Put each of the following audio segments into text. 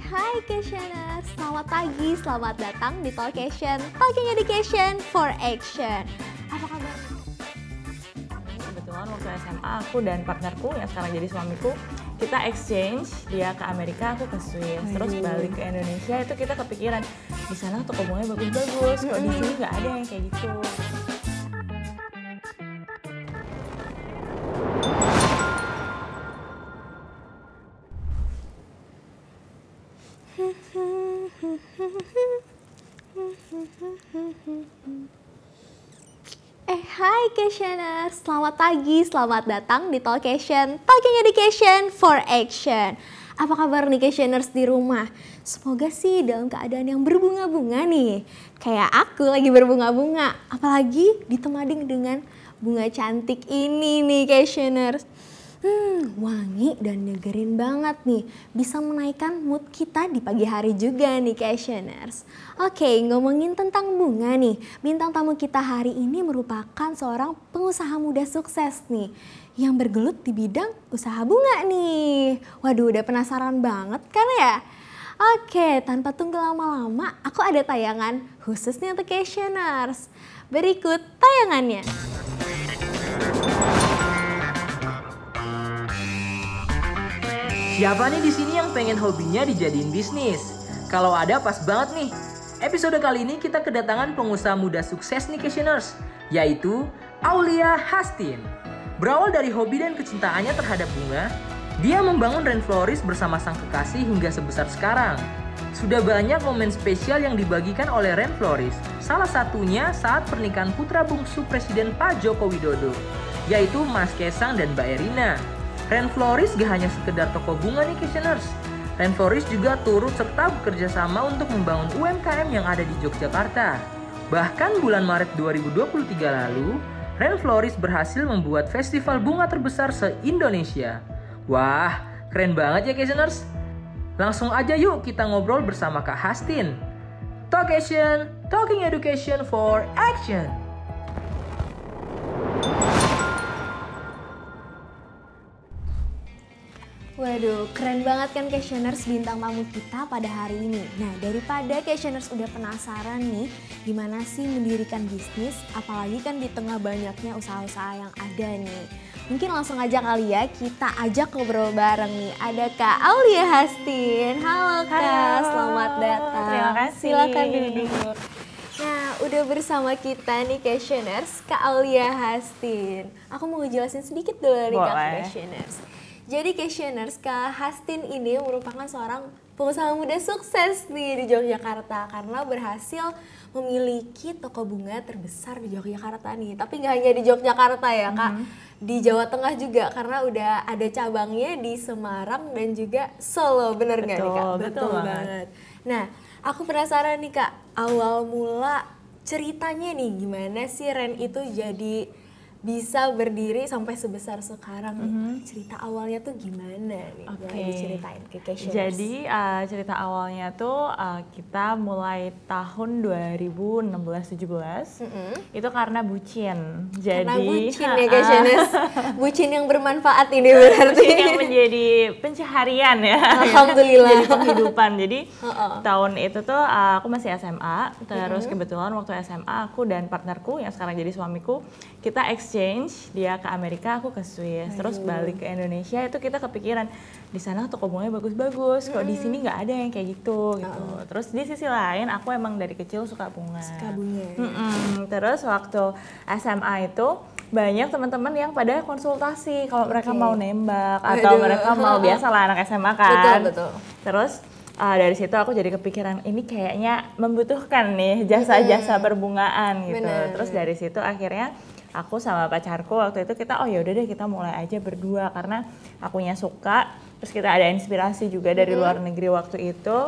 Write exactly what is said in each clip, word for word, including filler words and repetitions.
Hai Questioners, selamat pagi, selamat datang di Talkation, Talking Education for Action. Apa kabar? Kebetulan waktu S M A aku dan partnerku yang sekarang jadi suamiku, kita exchange, dia ke Amerika, aku ke Swiss, terus balik ke Indonesia. Itu kita kepikiran di sana toko bunganya bagus-bagus, kok di sini nggak ada yang kayak gitu. Eh hai Questioners, selamat pagi, selamat datang di Talkation, Talking Education for Action. Apa kabar nih Questioners di rumah? Semoga sih dalam keadaan yang berbunga-bunga nih. Kayak aku lagi berbunga-bunga, apalagi ditemani dengan bunga cantik ini nih Questioners. Hmm, wangi dan nyegerin banget nih. Bisa menaikkan mood kita di pagi hari juga nih Questioners. Oke, ngomongin tentang bunga nih. Bintang tamu kita hari ini merupakan seorang pengusaha muda sukses nih. Yang bergelut di bidang usaha bunga nih. Waduh, udah penasaran banget kan ya? Oke, tanpa tunggu lama-lama, aku ada tayangan khususnya untuk Questioners. Berikut tayangannya. Siapa nih di sini yang pengen hobinya dijadiin bisnis? Kalau ada pas banget nih. Episode kali ini kita kedatangan pengusaha muda sukses nih Questioners, yaitu Aulia Hastin. Berawal dari hobi dan kecintaannya terhadap bunga, dia membangun Rainflorist bersama sang kekasih hingga sebesar sekarang. Sudah banyak momen spesial yang dibagikan oleh Rainflorist, salah satunya saat pernikahan putra bungsu Presiden Pak Joko Widodo, yaitu Mas Kaisang dan Mbak Erina. Rainflorist gak hanya sekedar toko bunga nih Questioners. Rainflorist juga turut serta bekerja sama untuk membangun U M K M yang ada di Yogyakarta. Bahkan bulan Maret dua ribu dua puluh tiga lalu, Rainflorist berhasil membuat festival bunga terbesar se-Indonesia. Wah, keren banget ya Questioners. Langsung aja yuk kita ngobrol bersama Kak Hastin. Talkation, Talking Education for Action. Waduh, keren banget kan Questioners bintang tamu kita pada hari ini. Nah, daripada Questioners udah penasaran nih, gimana sih mendirikan bisnis, apalagi kan di tengah banyaknya usaha-usaha yang ada nih. Mungkin langsung aja kali ya, kita ajak ngobrol bareng nih. Ada Kak Aulia Hastin. Halo Kak, Halo. Selamat datang. Terima kasih. Silakan duduk. Nah, udah bersama kita nih Questioners, Kak Aulia Hastin. Aku mau ngejelasin sedikit dulu nih Kak Questioners. Jadi Questioners, Kak Hastin ini merupakan seorang pengusaha muda sukses nih di Yogyakarta karena berhasil memiliki toko bunga terbesar di Yogyakarta nih. Tapi nggak hanya di Yogyakarta ya Kak, mm-hmm. di Jawa Tengah juga karena udah ada cabangnya di Semarang dan juga Solo, bener nggak nih Kak? Betul, betul banget. banget. Nah, aku penasaran nih Kak, awal mula ceritanya nih gimana sih Ren itu jadi bisa berdiri sampai sebesar sekarang nih. Mm-hmm. Cerita awalnya tuh gimana nih? Oke. Boleh diceritain ke Questioners. Jadi uh, cerita awalnya tuh uh, kita mulai tahun dua ribu enam belas tujuh belas. Mm-hmm. Itu karena bucin. Jadi karena bucin ya Questioners. Bucin yang bermanfaat ini berarti. Bucin yang menjadi pencaharian ya. Alhamdulillah. Jadi penghidupan. Jadi uh-uh. tahun itu tuh uh, aku masih S M A. Terus mm-hmm. kebetulan waktu S M A aku dan partnerku yang sekarang jadi suamiku, kita exchange, dia ke Amerika, aku ke Swiss, terus balik ke Indonesia. Itu kita kepikiran di sana toko bunganya bagus-bagus, kok di sini nggak ada yang kayak gitu gitu. Uh-uh. Terus di sisi lain aku emang dari kecil suka bunga. Suka bunga. Mm-mm. Terus waktu S M A itu banyak teman-teman yang pada konsultasi kalau okay. mereka mau nembak atau Aduh. mereka mau biasalah anak S M A kan. Betul betul. Terus Uh, dari situ aku jadi kepikiran ini kayaknya membutuhkan nih jasa-jasa perbungaan gitu. Bener. Terus dari situ akhirnya aku sama pacarku waktu itu kita oh yaudah deh kita mulai aja berdua karena akunya suka. Terus kita ada inspirasi juga dari mm-hmm. luar negeri waktu itu.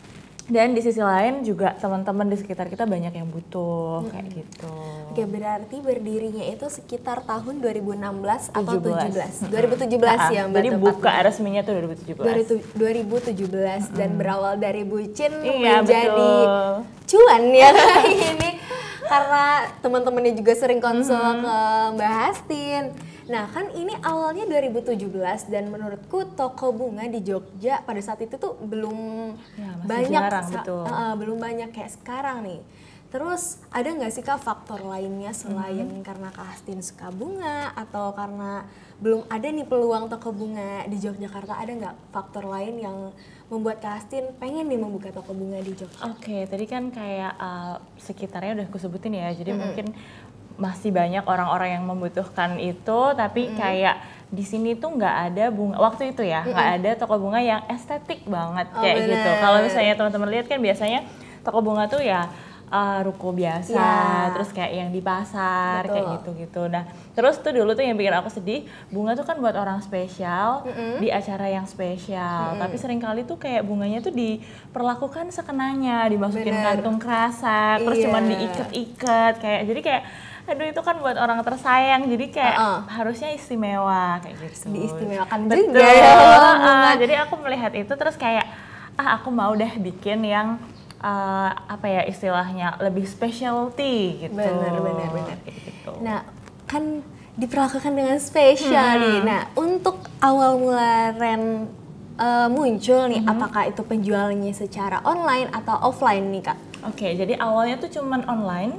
Dan di sisi lain juga teman-teman di sekitar kita banyak yang butuh hmm. kayak gitu. Oke, berarti berdirinya itu sekitar tahun dua ribu enam belas atau tujuh belas. tujuh belas? dua ribu tujuh belas nah, ya Mbak. Jadi buka resminya tuh dua ribu tujuh belas. dua ribu tujuh belas hmm. dan berawal dari bucin iya, menjadi betul. cuan ya ini. Karena teman-temannya juga sering konsul hmm. ke Mbak Hastin. Nah kan ini awalnya dua ribu tujuh belas dan menurutku toko bunga di Jogja pada saat itu tuh belum Ya, masih banyak, jarang, sa- betul. uh, belum banyak kayak sekarang nih. Terus ada nggak sih Kak faktor lainnya selain Hmm. karena Kak Hastin suka bunga atau karena belum ada nih peluang toko bunga di Yogyakarta, ada nggak faktor lain yang membuat Kak Hastin pengen nih membuka toko bunga di Jogja? Oke, tadi kan kayak uh, sekitarnya udah aku sebutin ya, jadi mungkin masih banyak orang-orang yang membutuhkan itu, tapi kayak di sini tuh nggak ada bunga, waktu itu ya, nggak ada toko bunga yang estetik banget Oh, kayak gitu. bener. Kalau misalnya teman-teman lihat kan biasanya toko bunga tuh ya uh, ruko biasa, Ya. terus kayak yang di pasar, Betul. kayak gitu-gitu. Nah, terus tuh dulu tuh yang bikin aku sedih, bunga tuh kan buat orang spesial, di acara yang spesial. Tapi seringkali tuh kayak bunganya tuh diperlakukan sekenanya, dimasukin Bener. kantung kresek, terus Iya. cuman diikat-ikat, kayak jadi kayak aduh itu kan buat orang tersayang, jadi kayak Uh-uh. harusnya istimewa kayak gitu. Diistimewakan Betul. juga ya Uh-uh. bunga. Jadi aku melihat itu terus kayak ah aku mau deh bikin yang uh, apa ya istilahnya lebih specialty gitu. Bener, bener, bener. Kayak gitu. Nah, kan diperlakukan dengan spesial nih. Nah, untuk awal mula Ren uh, muncul nih, apakah itu penjualannya secara online atau offline nih Kak? Oke, jadi awalnya tuh cuman online,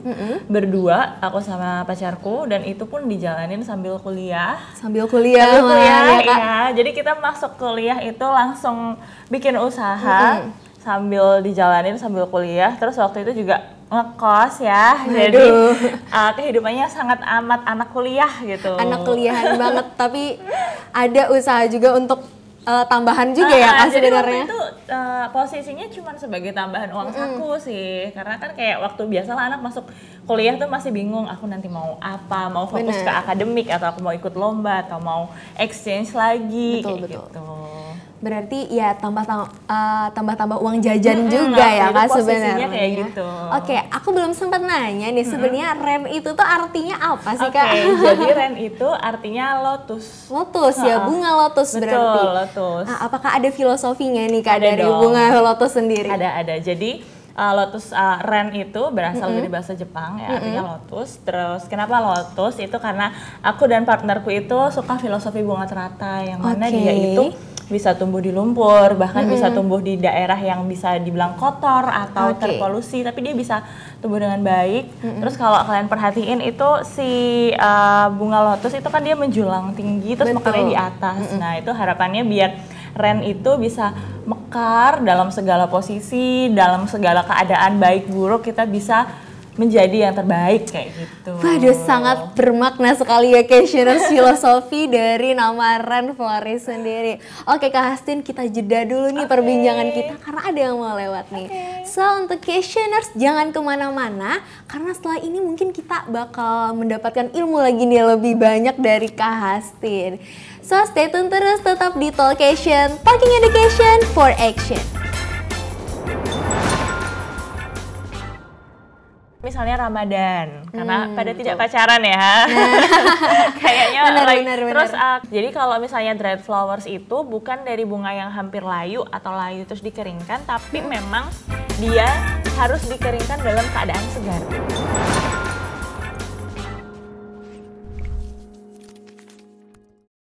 berdua aku sama pacarku dan itu pun dijalanin sambil kuliah. Sambil kuliah, Sambil kuliah, ya, Kak? iya. Jadi kita masuk kuliah itu langsung bikin usaha sambil dijalanin sambil kuliah. Terus waktu itu juga ngekos ya, jadi Aduh. uh, kehidupannya sangat amat anak kuliah gitu. Anak kuliahan banget, tapi ada usaha juga untuk uh, tambahan juga ya Ah, Kak jadi waktu sebenarnya? itu uh, posisinya cuma sebagai tambahan uang saku sih, karena kan kayak waktu biasa lah anak masuk kuliah tuh masih bingung, aku nanti mau apa, mau fokus Bener. ke akademik atau aku mau ikut lomba atau mau exchange lagi, Betul, kayak betul. gitu. Berarti ya tambah tambah tambah tambah uang jajan Mm-mm, juga waktu ya itu Kak posisinya sebenarnya. kayak gitu. Oke, aku belum sempat nanya nih sebenarnya Ren itu tuh artinya apa sih Oke, Kak? jadi Ren itu artinya lotus. Lotus ya, Ha-ha. bunga lotus Betul, berarti. lotus. Nah, apakah ada filosofinya nih Kak Ada dari dong. bunga lotus sendiri? Ada ada. Jadi uh, lotus uh, Ren itu berasal dari bahasa Jepang ya, artinya lotus. Terus kenapa lotus? Itu karena aku dan partnerku itu suka filosofi bunga teratai yang mana Oke. dia itu bisa tumbuh di lumpur, bahkan bisa tumbuh di daerah yang bisa dibilang kotor atau Oke. terpolusi, tapi dia bisa tumbuh dengan baik. Terus kalau kalian perhatiin itu si uh, bunga lotus itu kan dia menjulang tinggi terus Betul. mekarnya di atas. Nah, itu harapannya biar Ren itu bisa mekar dalam segala posisi, dalam segala keadaan baik buruk kita bisa menjadi yang terbaik kayak gitu. Waduh, sangat bermakna sekali ya Cassioners filosofi dari nama Ren Flores sendiri. Oke Kak Hastin, kita jeda dulu nih perbincangan kita karena ada yang mau lewat nih. So untuk Cassioners jangan kemana-mana karena setelah ini mungkin kita bakal mendapatkan ilmu lagi nih lebih banyak dari Kak Hastin. So stay tune terus tetap di Talkation, Talking Education for Action. Misalnya Ramadan, karena pada tidak pacaran ya, kayaknya Benar, like, benar, benar. terus uh, jadi kalau misalnya dried flowers itu bukan dari bunga yang hampir layu atau layu terus dikeringkan, tapi memang dia harus dikeringkan dalam keadaan segar.